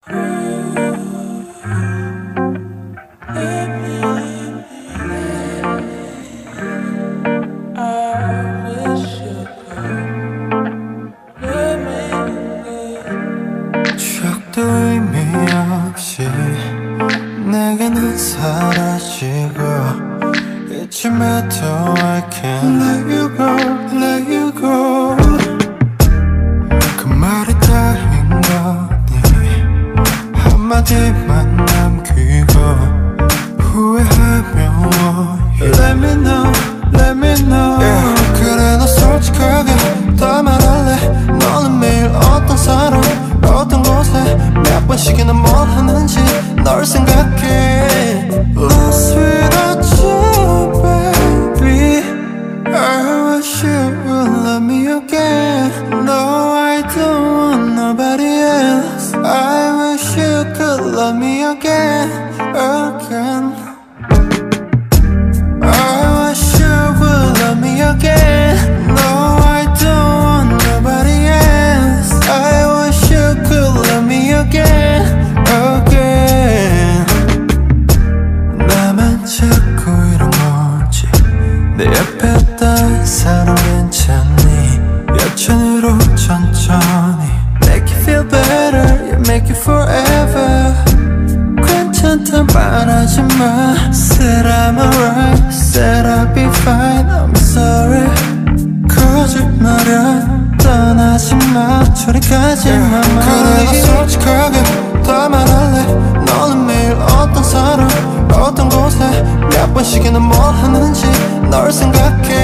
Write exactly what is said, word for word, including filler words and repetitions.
추억도 의미 없이 내게는 사라지고 잊음에도 I can't let you go, let you go. 그 말이 다인 거니 한마디만 남기고 후회하며 Let me know, let me know. yeah. 그래 나 솔직하게 다 말할래. 너는 매일 어떤 사람 어떤 곳에 몇 번씩이나 뭘 하는지 널 생각해. Lost without you baby. I wish you would love me again. No, I don't want nobody else. I wish you could love me again, again. I wish you would love me again. No, I don't want nobody else. I wish you could love me again, again. 나만 자꾸 이런 거지. 내 옆에 딴 사람 괜찮니? 여천으로 천천히 Make you feel better, you make it forever. 괜찮단 말하지 마. Said I'm alright, said I'll be fine. I'm sorry. 거짓말이야 떠나지 마. 저리 가지 마. 그래 나 솔직하게 다 말할래. 너는 매일 어떤 사람 어떤 곳에 몇 번씩이나 뭘 하는지 널 생각해.